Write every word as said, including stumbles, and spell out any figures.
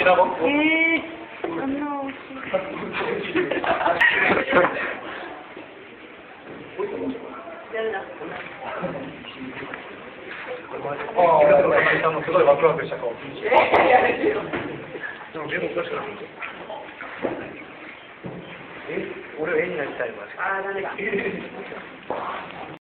mira vos. Eh, oh no. Oh, estamos solo de vacuno che sacco. No, abbiamo questo. Eh, ora vieni a stare, ma. Ah, dai.